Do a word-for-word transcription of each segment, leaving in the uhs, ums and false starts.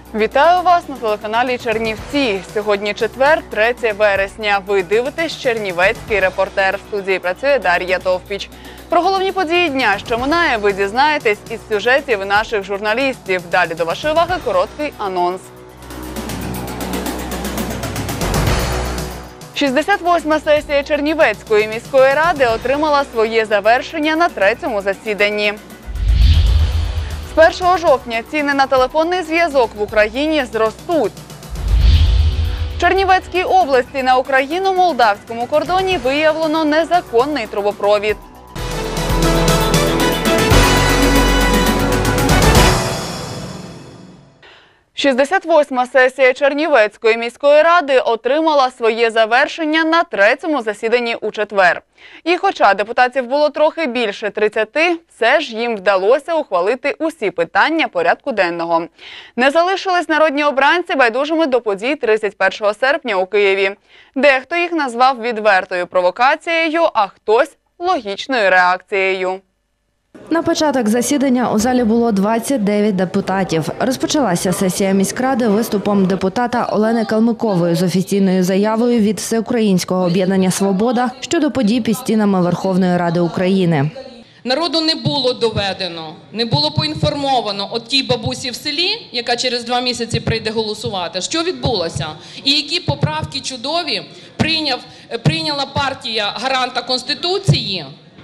Вітаю вас на телеканалі Чернівці. Сьогодні четвер, третє вересня. Ви дивитесь «Чернівецький репортер». В студії працює Дар'я Товпіч. Про головні події дня, що минає, ви дізнаєтесь із сюжетів наших журналістів. Далі до вашої уваги короткий анонс. шістдесят восьма сесія Чернівецької міської ради отримала своє завершення на третьому засіданні. З першого жовтня ціни на телефонний зв'язок в Україні зростуть. В Чернівецькій області на україно-молдавському кордоні виявлено незаконний трубопровід. шістдесят восьма сесія Чернівецької міської ради отримала своє завершення на третьому засіданні у четвер. І хоча депутатів було трохи більше тридцяти, все ж їм вдалося ухвалити усі питання порядку денного. Не залишились народні обранці байдужими до подій тридцять першого серпня у Києві. Дехто їх назвав відвертою провокацією, а хтось – логічною реакцією. На початок засідання у залі було двадцять дев'ять депутатів. Розпочалася сесія міськради виступом депутата Олени Калмикової з офіційною заявою від Всеукраїнського об'єднання «Свобода» щодо подій під стінами Верховної Ради України. Народу не було доведено, не було поінформовано от тій бабусі в селі, яка через два місяці прийде голосувати, що відбулося. І які поправки чудові прийняв, прийняла партія гаранта Конституції,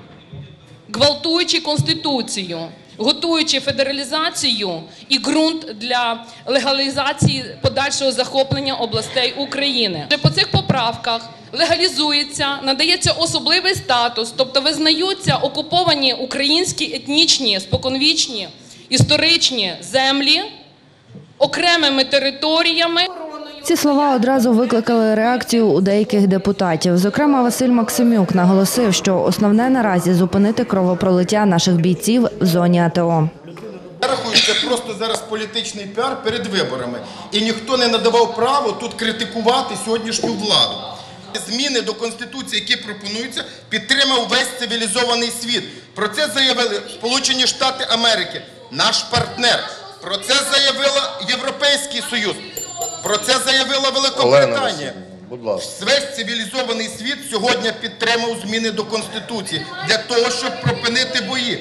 гвалтуючи Конституцію, готуючи федералізацію і ґрунт для легалізації подальшого захоплення областей України. По цих поправках легалізується, надається особливий статус, тобто визнаються окуповані українські етнічні, споконвічні, історичні землі окремими територіями. Ці слова одразу викликали реакцію у деяких депутатів. Зокрема, Василь Максимюк наголосив, що основне наразі – зупинити кровопролиття наших бійців в зоні АТО. Я рахую, це просто зараз політичний піар перед виборами. І ніхто не надавав право тут критикувати сьогоднішню владу. Зміни до Конституції, які пропонуються, підтримав весь цивілізований світ. Про це заявили Сполучені Штати Америки, наш партнер. Про це заявила Європейський Союз. Про це заявила Великобританія. Будь ласка. Весь цивілізований світ сьогодні підтримав зміни до Конституції для того, щоб припинити бої.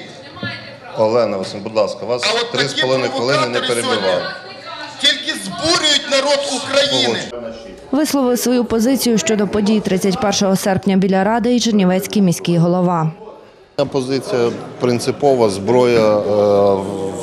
Олена Васильівна, будь ласка, вас три з половиною хвилини не перебивали. Тільки збурюють народ України. Висловив свою позицію щодо подій тридцять першого серпня біля Ради і Чернівецький міський голова. Позиція принципова, зброя е,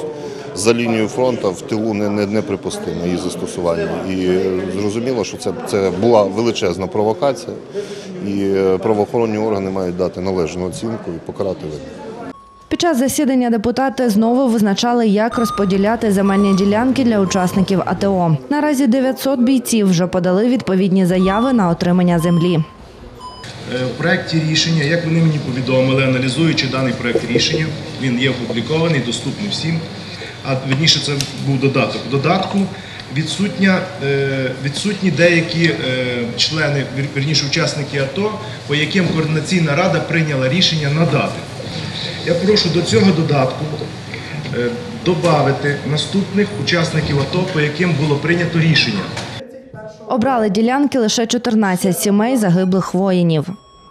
за лінією фронту в тилу не, не, не припустимо її застосування. І зрозуміло, що це, це була величезна провокація, і правоохоронні органи мають дати належну оцінку і покарати винних. Під час засідання депутати знову визначали, як розподіляти земельні ділянки для учасників АТО. Наразі дев'ятсот бійців вже подали відповідні заяви на отримання землі. В проєкті рішення, як вони мені повідомили, аналізуючи даний проєкт рішення, він є опублікований, доступний всім. А вірніше, це був додаток. В додатку відсутня, відсутні деякі члени, вірніше учасники АТО, по яким Координаційна рада прийняла рішення надати. Я прошу до цього додатку додати наступних учасників АТО, по яким було прийнято рішення. Обрали ділянки лише чотирнадцять сімей загиблих воїнів.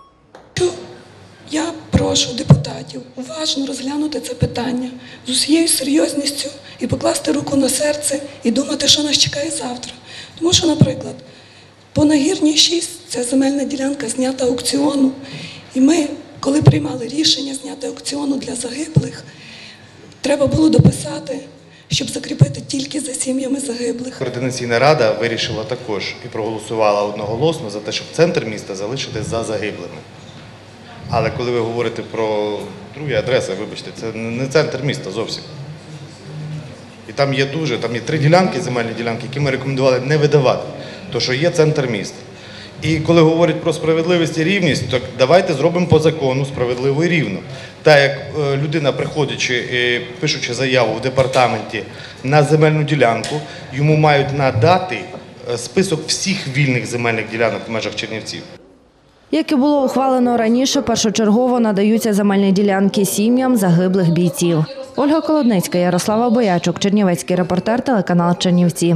Я прошу депутатів уважно розглянути це питання з усією серйозністю і покласти руку на серце і думати, що нас чекає завтра. Тому що, наприклад, по Нагірній шість ця земельна ділянка знята аукціону. І ми, коли приймали рішення зняти аукціону для загиблих, треба було дописати, щоб закріпити тільки за сім'ями загиблих. Координаційна рада вирішила також і проголосувала одноголосно за те, щоб центр міста залишити за загиблими. Але коли ви говорите про другі адреси, вибачте, це не центр міста зовсім. І там є дуже, там є три ділянки, земельні ділянки, які ми рекомендували не видавати, тому що є центр міста. І коли говорять про справедливість і рівність, то давайте зробимо по закону справедливо і рівно. Так як людина, приходячи, пишучи заяву в департаменті на земельну ділянку, йому мають надати список всіх вільних земельних ділянок в межах Чернівців. Як і було ухвалено раніше, першочергово надаються земельні ділянки сім'ям загиблих бійців. Ольга Колодницька, Ярослава Боячук, Чернівецький репортер, телеканал Чернівці.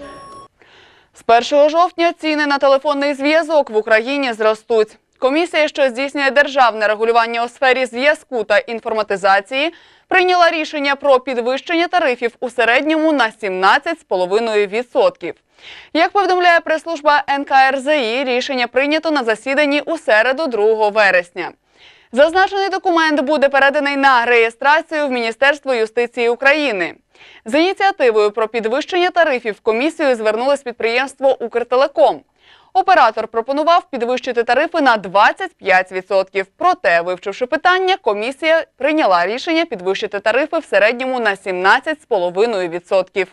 З першого жовтня ціни на телефонний зв'язок в Україні зростуть. Комісія, що здійснює державне регулювання у сфері зв'язку та інформатизації, прийняла рішення про підвищення тарифів у середньому на сімнадцять цілих п'ять десятих відсотка. Як повідомляє прес-служба ен ка ер зе і, рішення прийнято на засіданні у середу другого вересня. Зазначений документ буде переданий на реєстрацію в Міністерство юстиції України. З ініціативою про підвищення тарифів в комісію звернулось підприємство «Укртелеком». Оператор пропонував підвищити тарифи на двадцять п'ять відсотків. Проте, вивчивши питання, комісія прийняла рішення підвищити тарифи в середньому на сімнадцять цілих п'ять десятих відсотка.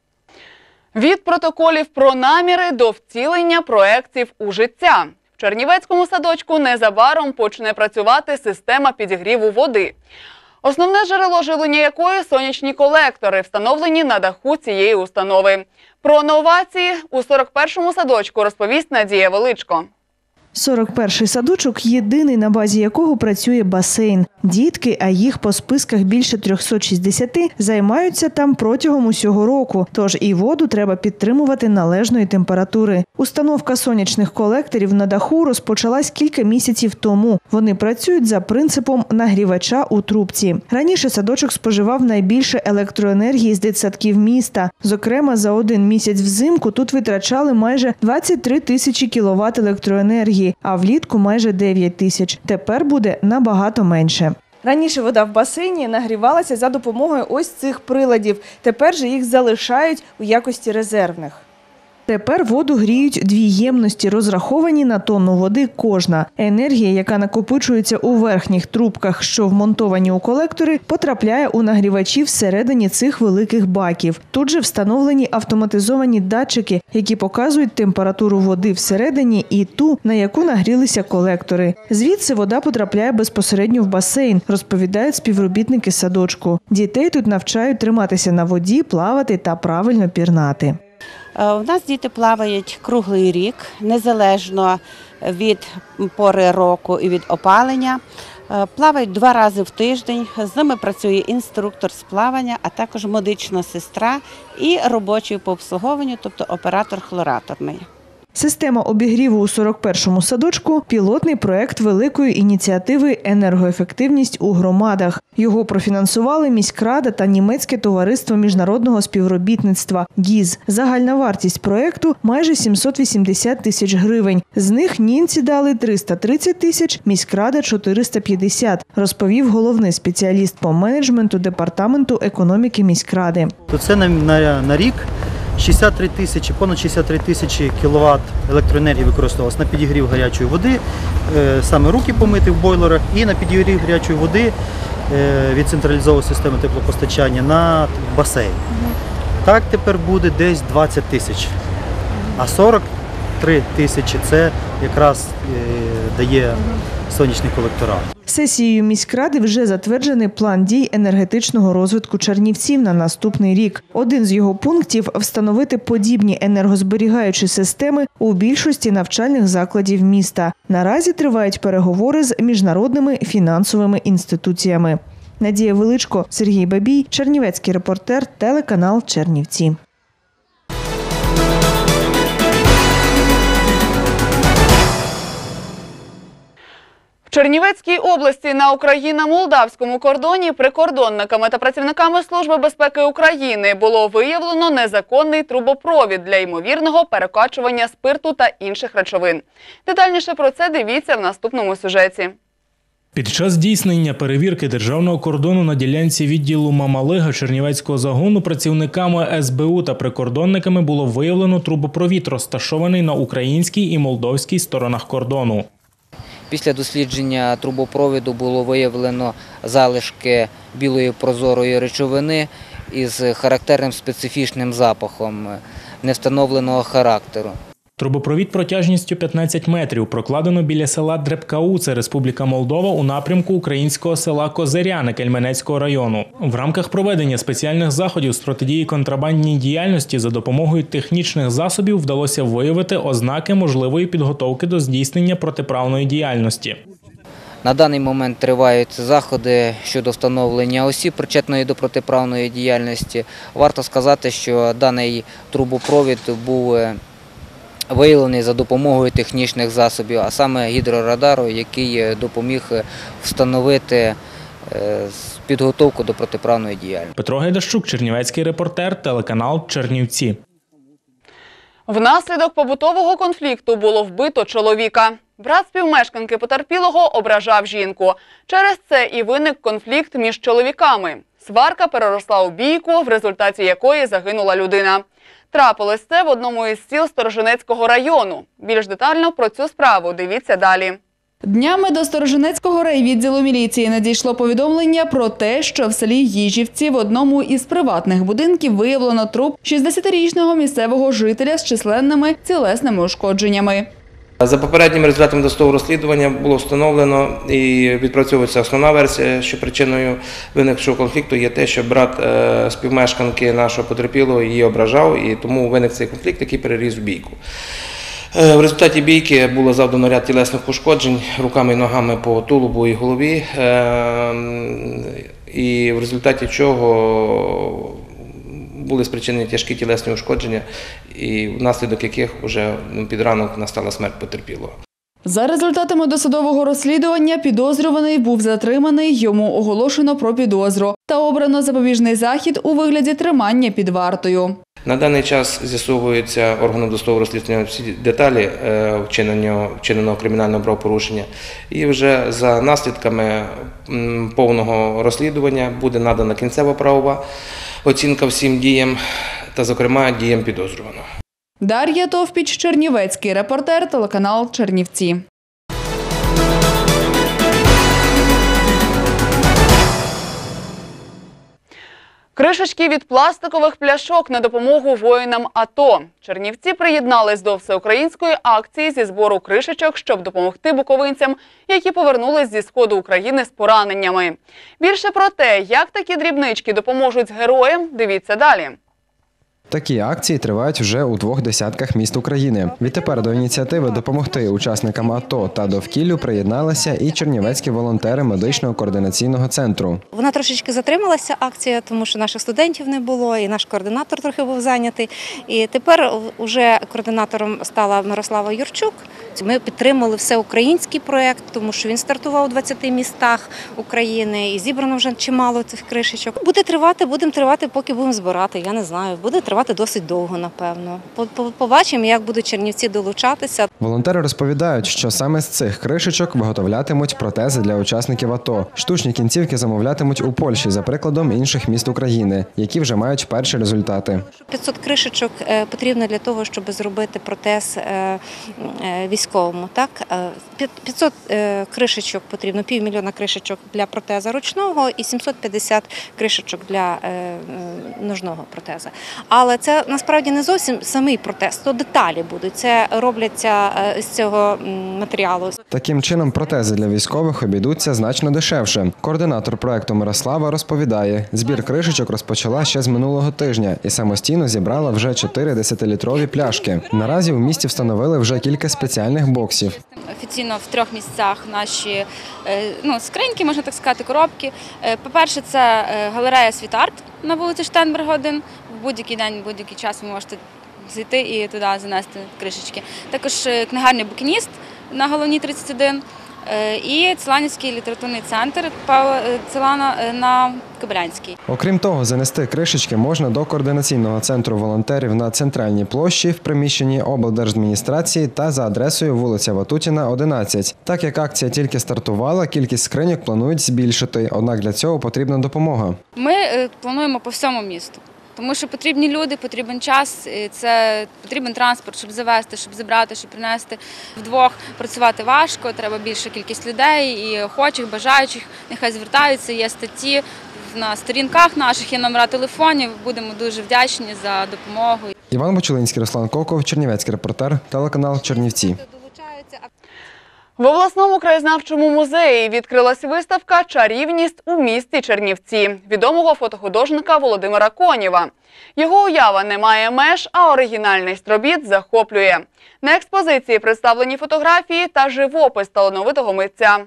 Від протоколів про наміри до втілення проєктів у життя. В Чернівецькому садочку незабаром почне працювати система підігріву води. Основне джерело живлення якої – сонячні колектори, встановлені на даху цієї установи. Про новації у сорок першому садочку розповість Надія Величко. сорок перший садочок – єдиний, на базі якого працює басейн. Дітки, а їх по списках більше трьохсот шістдесят, займаються там протягом усього року. Тож і воду треба підтримувати належної температури. Установка сонячних колекторів на даху розпочалась кілька місяців тому. Вони працюють за принципом нагрівача у трубці. Раніше садочок споживав найбільше електроенергії з дитсадків міста. Зокрема, за один місяць взимку тут витрачали майже двадцять три тисячі кіловат електроенергії, а влітку майже дев'ять тисяч. Тепер буде набагато менше. Раніше вода в басейні нагрівалася за допомогою ось цих приладів. Тепер же їх залишають у якості резервних. Тепер воду гріють дві ємності, розраховані на тонну води кожна. Енергія, яка накопичується у верхніх трубках, що вмонтовані у колектори, потрапляє у нагрівачі всередині цих великих баків. Тут же встановлені автоматизовані датчики, які показують температуру води всередині і ту, на яку нагрілися колектори. Звідси вода потрапляє безпосередньо в басейн, розповідають співробітники садочку. Дітей тут навчають триматися на воді, плавати та правильно пірнати. У нас діти плавають круглий рік, незалежно від пори року і від опалення. Плавають два рази в тиждень, з ними працює інструктор з плавання, а також медична сестра і робочий по обслуговуванню, тобто оператор-хлораторний. Система обігріву у сорок першому садочку – пілотний проєкт великої ініціативи «Енергоефективність у громадах». Його профінансували міськрада та Німецьке товариство міжнародного співробітництва ГІЗ. Загальна вартість проєкту – майже сімсот вісімдесят тисяч гривень. З них німці дали триста тридцять тисяч, міськрада – чотириста п'ятдесят, розповів головний спеціаліст по менеджменту департаменту економіки міськради. Це на, на, на рік шістдесят три тисячі, понад шістдесят три тисячі кіловат електроенергії використовувалось на підігрів гарячої води, саме руки помити в бойлерах, і на підігрів гарячої води від централізованої системи теплопостачання на басейн. Так тепер буде десь двадцять тисяч, а сорок три тисячі – це якраз дає сонячні колектора. Сесією міськради вже затверджений план дій енергетичного розвитку Чернівців на наступний рік. Один з його пунктів – встановити подібні енергозберігаючі системи у більшості навчальних закладів міста. Наразі тривають переговори з міжнародними фінансовими інституціями. Надія Величко, Сергій Бабій, Чернівецький репортер, телеканал Чернівці. В Чернівецькій області на Україно-молдавському кордоні прикордонниками та працівниками Служби безпеки України було виявлено незаконний трубопровід для ймовірного перекачування спирту та інших речовин. Детальніше про це дивіться в наступному сюжеті. Під час здійснення перевірки державного кордону на ділянці відділу Мамалига Чернівецького загону працівниками ес бе у та прикордонниками було виявлено трубопровід, розташований на українській і молдовській сторонах кордону. Після дослідження трубопровіду було виявлено залишки білої прозорої речовини із характерним специфічним запахом невстановленого характеру. Трубопровід протяжністю п'ятнадцять метрів прокладено біля села Дребкау, це Республіка Молдова, у напрямку українського села Козиряни Кельменецького району. В рамках проведення спеціальних заходів з протидії контрабандній діяльності за допомогою технічних засобів вдалося виявити ознаки можливої підготовки до здійснення протиправної діяльності. На даний момент тривають заходи щодо встановлення осіб, причетної до протиправної діяльності. Варто сказати, що даний трубопровід був виявлений за допомогою технічних засобів, а саме гідрорадару, який допоміг встановити підготовку до протиправної діяльності. Петро Гайдащук, чернівецький репортер, телеканал Чернівці. Внаслідок побутового конфлікту було вбито чоловіка. Брат співмешканки потерпілого ображав жінку. Через це і виник конфлікт між чоловіками. Сварка переросла у бійку, в результаті якої загинула людина. Трапилось це в одному із сіл Сторожинецького району. Більш детально про цю справу дивіться далі. Днями до Сторожинецького райвідділу міліції надійшло повідомлення про те, що в селі Їжівці в одному із приватних будинків виявлено труп шістдесятирічного місцевого жителя з численними тілесними ушкодженнями. За попередніми результатами досудового розслідування було встановлено і відпрацьовується основна версія, що причиною виникшого конфлікту є те, що брат е, співмешканки нашого потерпілого її ображав, і тому виник цей конфлікт, який переріс в бійку. Е, в результаті бійки було завдано ряд тілесних ушкоджень руками і ногами по тулубу і голові, е, і в результаті чого були спричинені тяжкі тілесні ушкодження, і внаслідок яких вже під ранок настала смерть потерпілого. За результатами досудового розслідування підозрюваний був затриманий, йому оголошено про підозру та обрано запобіжний захід у вигляді тримання під вартою. На даний час з'ясовуються органом досудового розслідування всі деталі вчиненого, вчиненого кримінального правопорушення, і вже за наслідками повного розслідування буде надана кінцева правова оцінка всім діям та, зокрема, діям підозрюваного. Дар'я Товпіч, чернівецький репортер, телеканал Чернівці. Кришечки від пластикових пляшок на допомогу воїнам АТО. Чернівці приєднались до всеукраїнської акції зі збору кришечок, щоб допомогти буковинцям, які повернулись зі сходу України з пораненнями. Більше про те, як такі дрібнички допоможуть героям, дивіться далі. Такі акції тривають вже у двох десятках міст України. Відтепер до ініціативи допомогти учасникам АТО та довкіллю приєдналися і чернівецькі волонтери медичного координаційного центру. Вона трошечки затрималася, акція, тому що наших студентів не було, і наш координатор трохи був зайнятий. І тепер вже координатором стала Мирослава Юрчук. Ми підтримали всеукраїнський проєкт, тому що він стартував у двадцяти містах України і зібрано вже чимало цих кришечок. Буде тривати, будемо тривати, поки будемо збирати, я не знаю, буде тривати досить довго, напевно. Побачимо, як будуть чернівці долучатися. Волонтери розповідають, що саме з цих кришечок виготовлятимуть протези для учасників АТО. Штучні кінцівки замовлятимуть у Польщі, за прикладом інших міст України, які вже мають перші результати. п'ятсот кришечок потрібно для того, щоб зробити протез військовому. Так? п'ятсот кришечок потрібно, півмільйона кришечок для протеза ручного і сімсот п'ятдесят кришечок для ножного протеза. Але це насправді не зовсім самий протез, то деталі будуть. Це робляться з цього матеріалу. Таким чином, протези для військових обійдуться значно дешевше. Координатор проекту Мирослава розповідає, збір кришечок розпочала ще з минулого тижня і самостійно зібрала вже чотири десятилітрові пляшки. Наразі в місті встановили вже кілька спеціальних боксів. Офіційно в трьох місцях наші ну, скриньки, можна так сказати, коробки. По-перше, це галерея «Світ-Арт» на вулиці Штенберга один. В будь-який день, в будь-який час ви можете зайти і туди занести кришечки. Також книгарня «Букініст» на Головній тридцять один і Целанівський літературний центр Целана на Кобилянській. Окрім того, занести кришечки можна до координаційного центру волонтерів на Центральній площі в приміщенні облдержадміністрації та за адресою вулиця Ватутіна, одинадцять. Так як акція тільки стартувала, кількість скриньок планують збільшити, однак для цього потрібна допомога. Ми плануємо по всьому місту. Тому що потрібні люди, потрібен час, це потрібен транспорт, щоб завезти, щоб зібрати, щоб принести. Вдвох працювати важко, треба більша кількість людей і охочих, бажаючих. Нехай звертаються, є статті на сторінках наших, є номера телефонів. Будемо дуже вдячні за допомогу. Іван Бочулинський, Руслан Коков, чернівецький репортер, телеканал Чернівці. В обласному краєзнавчому музеї відкрилась виставка «Чарівність у місті Чернівці» відомого фотохудожника Володимира Конєва. Його уява не має меж, а оригінальність робіт захоплює. На експозиції представлені фотографії та живопис талановитого митця.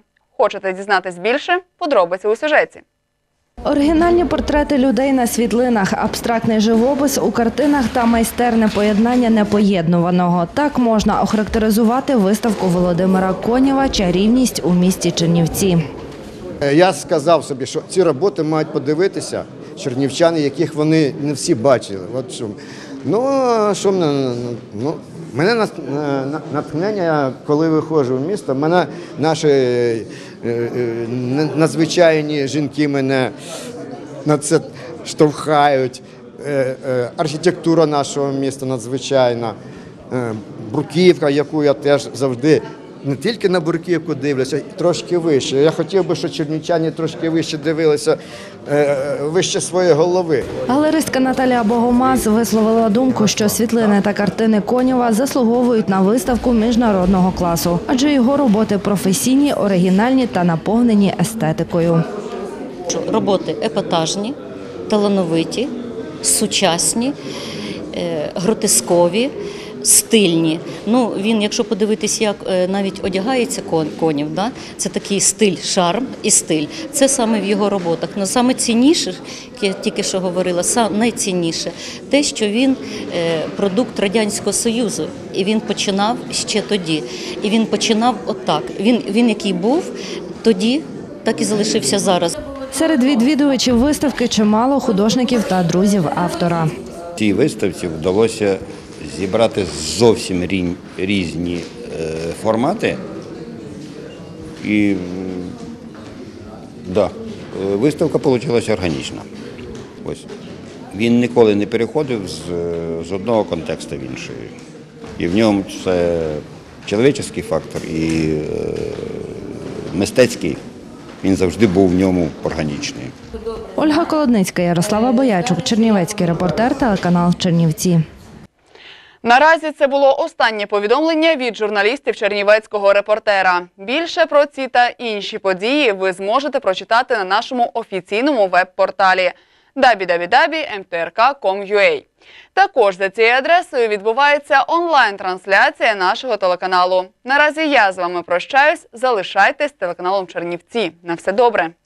Хочете дізнатись більше? Подробиці у сюжеті. Оригінальні портрети людей на світлинах, абстрактний живопис у картинах та майстерне поєднання непоєднуваного. Так можна охарактеризувати виставку Володимира Конєва «Чарівність у місті Чернівці». Я сказав собі, що ці роботи мають подивитися чернівчани, яких вони не всі бачили. От що. Ну, що мене, ну, мене на- на- натхнення, коли виходжу в місто, мене наші е, е, надзвичайні жінки мене на це штовхають. Е, е, архітектура нашого міста надзвичайна. Е, Бруківка, яку я теж завжди не тільки на Бурківку дивлюся, трошки вище. Я хотів би, щоб чернівчані трошки вище дивилися, е, вище своєї голови. Галеристка Наталія Богомаз висловила думку, що світлини та картини Конєва заслуговують на виставку міжнародного класу, адже його роботи професійні, оригінальні та наповнені естетикою. Роботи епатажні, талановиті, сучасні, е, гротескові, стильні. Ну, він, якщо подивитись, як е, навіть одягається кон, Конєв, да? Це такий стиль, шарм і стиль. Це саме в його роботах. Но саме цінніше, як я тільки що говорила, саме найцінніше те, що він е, продукт Радянського Союзу. І він починав ще тоді. І він починав отак. Він, він який був тоді, так і залишився зараз. Серед відвідувачів виставки чимало художників та друзів автора. Цій виставці вдалося зібрати зовсім рі- різні е, формати. І м, да, е, виставка вийшла органічна. Ось. Він ніколи не переходив з, з одного контексту в інший. І в ньому це чоловічий фактор і е, мистецький. Він завжди був в ньому органічний. Ольга Колодницька, Ярослава Боячук, Чернівецький репортер, телеканал Чернівці. Наразі це було останнє повідомлення від журналістів Чернівецького репортера. Більше про ці та інші події ви зможете прочитати на нашому офіційному веб-порталі дабл ю дабл ю дабл ю крапка ем те ер ка крапка ком крапка ю а. Також за цією адресою відбувається онлайн-трансляція нашого телеканалу. Наразі я з вами прощаюсь. Залишайтесь з телеканалом Чернівці. На все добре!